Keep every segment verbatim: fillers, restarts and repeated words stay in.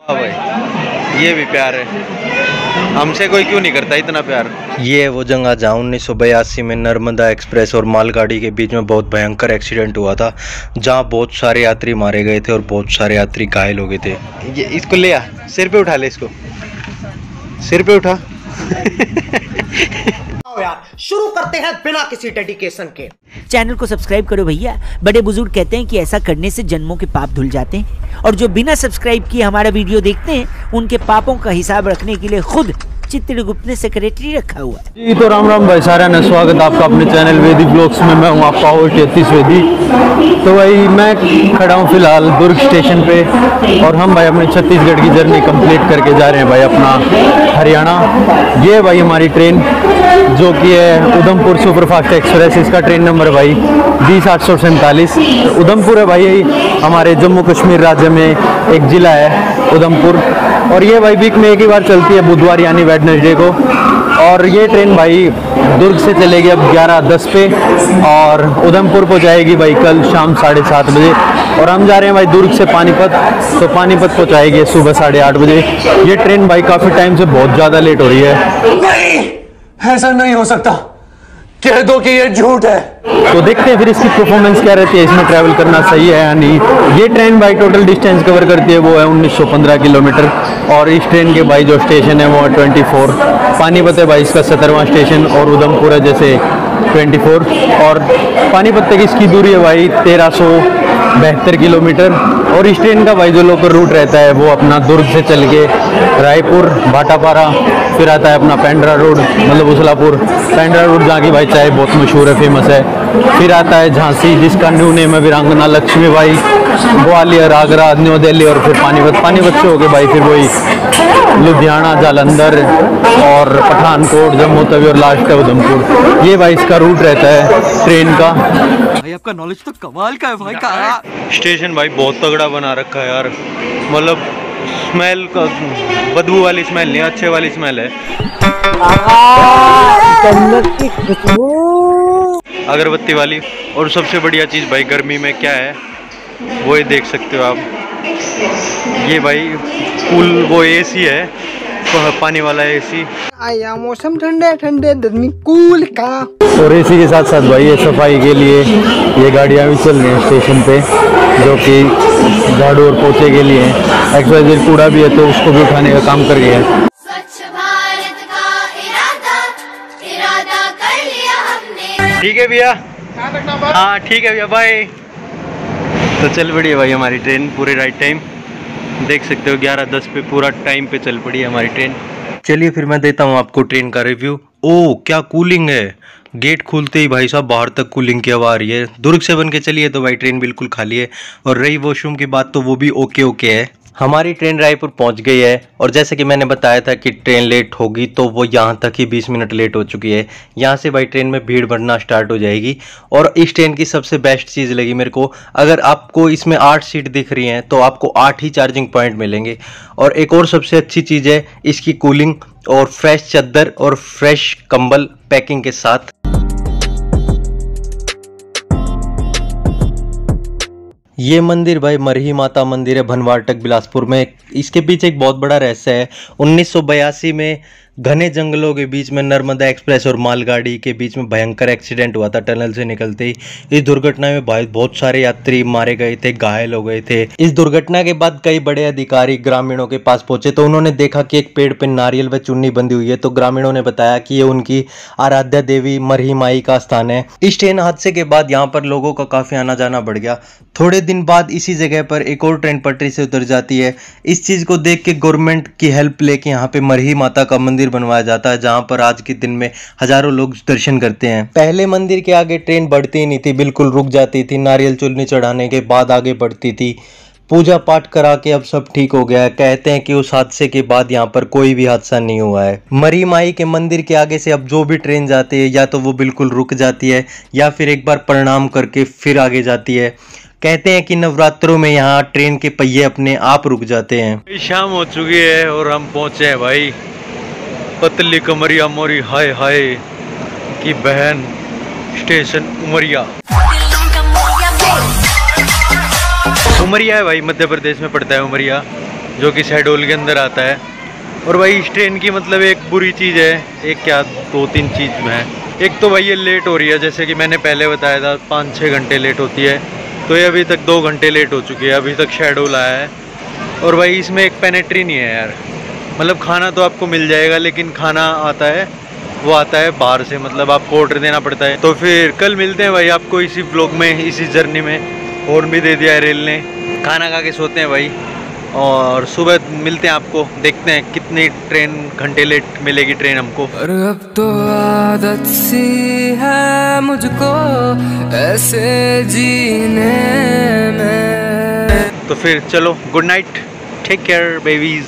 भाई ये भी प्यार है, हमसे कोई क्यों नहीं करता इतना प्यार। ये है वो जगह जहाँ उन्नीस सौ बयासी में नर्मदा एक्सप्रेस और मालगाड़ी के बीच में बहुत भयंकर एक्सीडेंट हुआ था, जहाँ बहुत सारे यात्री मारे गए थे और बहुत सारे यात्री घायल हो गए थे। ये इसको ले आ, सिर पे उठा ले, इसको सिर पे उठा। यार शुरू करते हैं बिना किसी डेडिकेशन के। चैनल को सब्सक्राइब करो भैया, बड़े बुजुर्ग कहते हैं कि ऐसा करने से जन्मों के पाप धुल जाते हैं, और जो बिना सब्सक्राइब किए हमारा वीडियो देखते हैं उनके पापों का हिसाब रखने के लिए खुद चित्रगुप्त ने सेक्रेटरी रखा हुआ है। जी तो राम राम भाई सारा ने स्वागत आपका अपने चैनल वेदी ब्लॉग्स में। मैं हूँ आपका होस्ट यतीश वेदी। तो भाई मैं खड़ा हूँ फिलहाल दुर्ग स्टेशन पे, और हम भाई अपनी छत्तीसगढ़ की जर्नी कंप्लीट करके जा रहे हैं भाई अपना हरियाणा। ये भाई हमारी ट्रेन जो कि है उधमपुर सुपरफास्ट एक्सप्रेस, इसका ट्रेन नंबर भाई बीस आठ सौ सैंतालीस। उधमपुर है भाई हमारे जम्मू कश्मीर राज्य में एक ज़िला है उधमपुर, और ये भाई वीक में एक ही बार चलती है, बुधवार यानी वेडनेसडे को। और ये ट्रेन भाई दुर्ग से चलेगी अब ग्यारह दस पे, और उधमपुर को जाएगी भाई कल शाम साढ़े सात बजे। और हम जा रहे हैं भाई दुर्ग से पानीपत, तो पानीपत को जाएगी सुबह साढ़े आठ बजे। ये ट्रेन भाई काफ़ी टाइम से बहुत ज़्यादा लेट हो रही है। नहीं, ऐसा नहीं हो सकता, कह दो कि ये झूठ है। तो देखते हैं फिर इसकी परफॉर्मेंस क्या रहती है, इसमें ट्रैवल करना सही है या नहीं। ये ट्रेन भाई टोटल डिस्टेंस कवर करती है वो है उन्नीस सौ पंद्रह किलोमीटर, और इस ट्रेन के भाई जो स्टेशन है वो है चौबीस। पानीपत है भाई इसका सत्रहवां स्टेशन, और उधमपुर है जैसे चौबीस। और पानीपत तक इसकी दूरी है भाई तेरह सौ बहत्तर किलोमीटर। और इस ट्रेन का भाई जो लोकल रूट रहता है वो अपना दुर्ग से चल के रायपुर, भाटापारा, फिर आता है अपना पेंड्रा रोड मतलब उसलापुर। पेंड्रा रोड जहाँ की भाई चाय बहुत मशहूर है, फेमस है। फिर आता है झांसी जिसका न्यू नेम है वीरांगना लक्ष्मीबाई, ग्वालियर, आगरा, न्यू दिल्ली, और फिर पानीपत। पानीपत से होके भाई फिर वही लुधियाना, जालंधर और पठानकोट, जम्मू तवी, और लास्ट है उधमपुर। ये भाई इसका रूट रहता है ट्रेन का। भाई आपका नॉलेज तो कमाल का है भाई का। स्टेशन भाई बहुत तगड़ा बना रखा है यार, मतलब स्मेल का, बदबू वाली स्मेल नहीं, अच्छे वाली स्मेल है। अगरबत्ती वाली। और सबसे बढ़िया चीज़ भाई गर्मी में क्या है वो ये देख सकते हो आप, ये भाई कूल वो एसी है, तो पानी वाला एसी। आया मौसम ठंडे ठंडे गर्मी कूल का। और एसी के साथ साथ भाई ये सफाई के लिए ये गाड़ियाँ भी चल रही हैं स्टेशन पे, जो कि झाड़ू और पोछे के लिए है। एक्सवाइजेड कूड़ा भी है तो उसको भी उठाने का काम कर रही है। ठीक है भैया, हाँ ठीक है भैया, बाय। तो चल पड़ी है भाई हमारी ट्रेन पूरे राइट टाइम, देख सकते हो ग्यारह दस पे पूरा टाइम पे चल पड़ी है हमारी ट्रेन। चलिए फिर मैं देता हूँ आपको ट्रेन का रिव्यू। ओ क्या कूलिंग है, गेट खुलते ही भाई साहब बाहर तक कूलिंग की हवा आ रही है। दुर्ग से बन के चलिए तो भाई ट्रेन बिल्कुल खाली है, और रही वॉशरूम की बात तो वो भी ओके ओके है। हमारी ट्रेन रायपुर पहुंच गई है, और जैसे कि मैंने बताया था कि ट्रेन लेट होगी, तो वो यहां तक ही बीस मिनट लेट हो चुकी है। यहां से भाई ट्रेन में भीड़ बढ़ना स्टार्ट हो जाएगी। और इस ट्रेन की सबसे बेस्ट चीज़ लगी मेरे को, अगर आपको इसमें आठ सीट दिख रही हैं तो आपको आठ ही चार्जिंग पॉइंट मिलेंगे। और एक और सबसे अच्छी चीज़ है इसकी कूलिंग, और फ्रेश चादर और फ्रेश कंबल पैकिंग के साथ। ये मंदिर भाई मरही माता मंदिर है भनवारटक बिलासपुर में। इसके पीछे एक बहुत बड़ा रहस्य है। उन्नीस सौ बयासी में घने जंगलों के बीच में नर्मदा एक्सप्रेस और मालगाड़ी के बीच में भयंकर एक्सीडेंट हुआ था टनल से निकलते ही। इस दुर्घटना में भाई बहुत सारे यात्री मारे गए थे, घायल हो गए थे। इस दुर्घटना के बाद कई बड़े अधिकारी ग्रामीणों के पास पहुंचे, तो उन्होंने देखा कि एक पेड़ पे नारियल व चुन्नी बंधी हुई है, तो ग्रामीणों ने बताया कि ये उनकी आराध्या देवी मरही माई का स्थान है। इस ट्रेन हादसे के बाद यहाँ पर लोगों का काफी आना जाना बढ़ गया। थोड़े दिन बाद इसी जगह पर एक और ट्रेन पटरी से उतर जाती है। इस चीज को देख के गवर्नमेंट की हेल्प लेके यहाँ पे मरही माता का मंदिर बनवाया जाता है, जहां पर आज के दिन में हजारों लोग दर्शन करते हैं। पहले मंदिर के आगे ट्रेन बढ़ती ही नहीं थी, बिल्कुल रुक जाती थी। नारियल चुन्नी चढ़ाने के बाद आगे बढ़ती थी। पूजा पाठ करा के अब सब ठीक हो गया है। कहते हैं कि उस हादसे के बाद यहाँ पर कोई भी हादसा नहीं हुआ है। मरही माई के मंदिर के आगे से अब जो भी ट्रेन जाती है या तो वो बिल्कुल रुक जाती है, या फिर एक बार प्रणाम करके फिर आगे जाती है। कहते हैं कि नवरात्रों में यहाँ ट्रेन के पहिए अपने आप रुक जाते हैं। शाम हो चुकी है और हम पहुंचे हैं भाई पतली कमरिया मोरी हाय हाय की बहन स्टेशन उमरिया। उमरिया है भाई, मध्य प्रदेश में पड़ता है उमरिया। जो कि शहडोल के अंदर आता है। और भाई इस ट्रेन की मतलब एक बुरी चीज़ है, एक क्या दो तीन चीज़ में है। एक तो भाई ये लेट हो रही है, जैसे कि मैंने पहले बताया था पाँच छः घंटे लेट होती है, तो ये अभी तक दो घंटे लेट हो चुकी है, अभी तक शहडोल आया है। और भाई इसमें एक पेनेट्री नहीं है यार, मतलब खाना तो आपको मिल जाएगा लेकिन खाना आता है वो आता है बाहर से, मतलब आपको ऑर्डर देना पड़ता है। तो फिर कल मिलते हैं भाई आपको इसी ब्लॉग में, इसी जर्नी में। हॉर्न भी दे दिया है रेल ने, खाना खा के सोते हैं भाई, और सुबह मिलते हैं आपको, देखते हैं कितनी ट्रेन घंटे लेट मिलेगी ट्रेन हमको। और अब तो आदत सी है मुझको ऐसे जीने में। तो फिर चलो, good night, take care babies.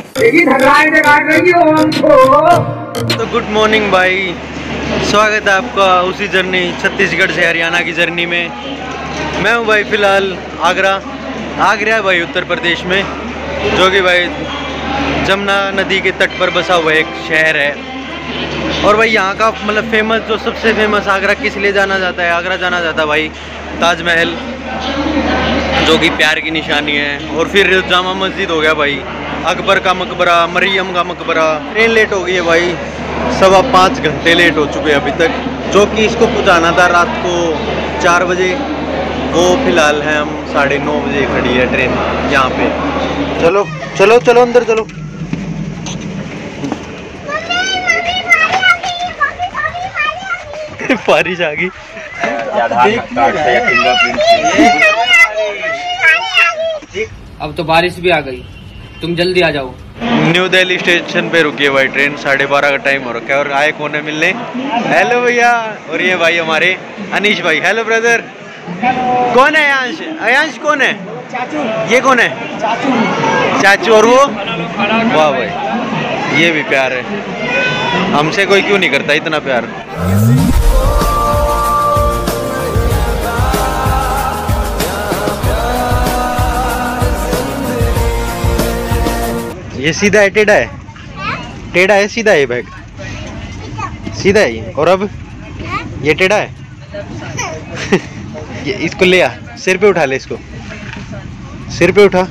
तो गुड मॉर्निंग भाई, स्वागत है आपका उसी जर्नी छत्तीसगढ़ से हरियाणा की जर्नी में। मैं हूँ भाई फ़िलहाल आगरा, आगरा भाई उत्तर प्रदेश में, जो कि भाई जमुना नदी के तट पर बसा हुआ एक शहर है। और भाई यहाँ का मतलब फेमस, जो सबसे फेमस आगरा किस लिए जाना जाता है, आगरा जाना जाता है भाई ताजमहल, जो कि प्यार की निशानी है। और फिर जामा मस्जिद हो गया भाई, अकबर का मकबरा, मरियम का मकबरा। ट्रेन लेट हो गई है भाई, सवा पाँच घंटे लेट हो चुके हैं अभी तक, जो कि इसको पहुँचाना था रात को चार बजे, वो फिलहाल है हम साढ़े नौ बजे खड़ी है ट्रेन यहाँ पे। चलो चलो चलो अंदर चलो। बारिश आ गई। अब तो बारिश भी आ गई, तुम जल्दी आ जाओ। न्यू दिल्ली स्टेशन पे रुकी है भाई ट्रेन, साढ़े बारह का टाइम हो रखा है। और आए कौन है मिलने? हेलो भैया। और ये भाई हमारे अनीश भाई। Hello brother. कौन है अयांश? अयांश कौन है? चाचू। ये कौन है? चाचू। चाचू। और वो? वाह भाई, ये भी प्यार है, हमसे कोई क्यों नहीं करता इतना प्यार। ये सीधा है टेढ़ा है? टेढ़ा है सीधा है? बैग सीधा है ये। और अब ये टेढ़ा है। ये इसको ले आ, सिर पे उठा ले, इसको सिर पे उठा।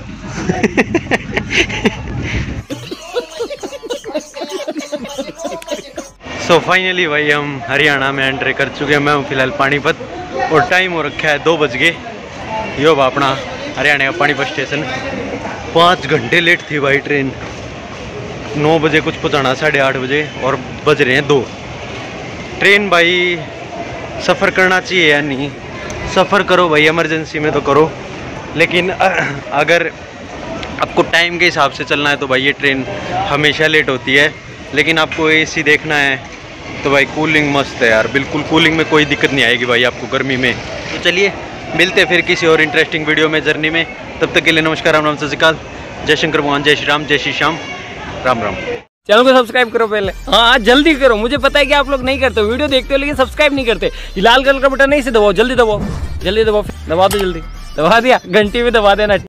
सो फाइनली भाई हम हरियाणा में एंट्री कर चुके हैं। मैं हूँ फिलहाल पानीपत और टाइम हो रखा है दो बज गए। यो अपना हरियाणा का पानीपत स्टेशन। पाँच घंटे लेट थी भाई ट्रेन, नौ बजे कुछ पहुँचाना, साढ़े आठ बजे, और बज रहे हैं दो। ट्रेन भाई सफ़र करना चाहिए या नहीं? सफ़र करो भाई, इमरजेंसी में तो करो, लेकिन अगर आपको टाइम के हिसाब से चलना है तो भाई ये ट्रेन हमेशा लेट होती है। लेकिन आपको एसी देखना है तो भाई कूलिंग मस्त है यार, बिल्कुल कूलिंग में कोई दिक्कत नहीं आएगी भाई आपको गर्मी में। तो चलिए मिलते हैं फिर किसी और इंटरेस्टिंग वीडियो में, जर्नी में। तब तक के लिए नमस्कार, राम राम, सत श्री अकाल, जय शंकर भगवान, जय श्री राम, जय श्री श्याम, राम राम। चैनल को सब्सक्राइब करो पहले, हाँ जल्दी करो, मुझे पता है कि आप लोग नहीं करते, वीडियो देखते हो लेकिन सब्सक्राइब नहीं करते। लाल कलर का बटन नहीं से दबाओ, जल्दी दबाओ, जल्दी दबाओ, दबा दो, जल्दी दबा दिया, घंटी भी दबा देना।